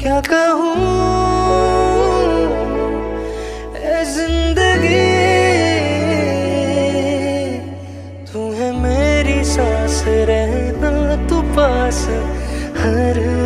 क्या कहूँ ए जिंदगी, तू है मेरी सांस, रहना तू पास हर